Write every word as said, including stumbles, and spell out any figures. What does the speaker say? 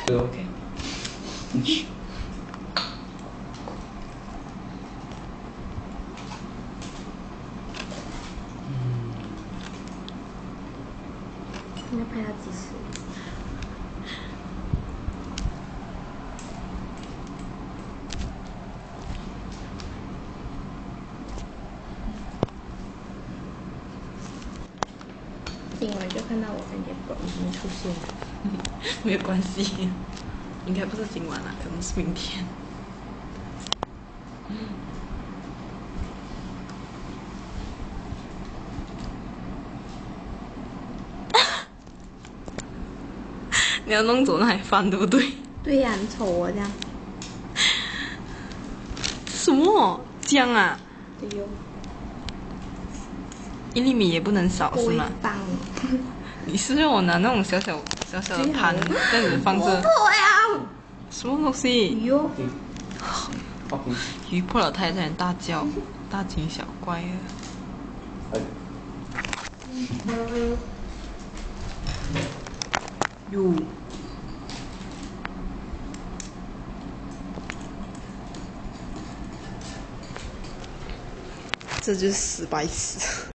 对 ，OK。 应该拍到几时？今晚就看到我跟你狗已经出现了。 没有关系，应该不是今晚啦，可能是明天。你要弄走那海饭，对不对？ 对呀、啊，你瞅我这样。 什么姜啊？ 对哟。 一粒米也不能少是吗？ 棒。 你是让我拿那种小小小小的盘这样子放着？什么东西？ 鱼哟。 鱼破了胎才能大叫，大惊小怪的。哟，这就是死白痴。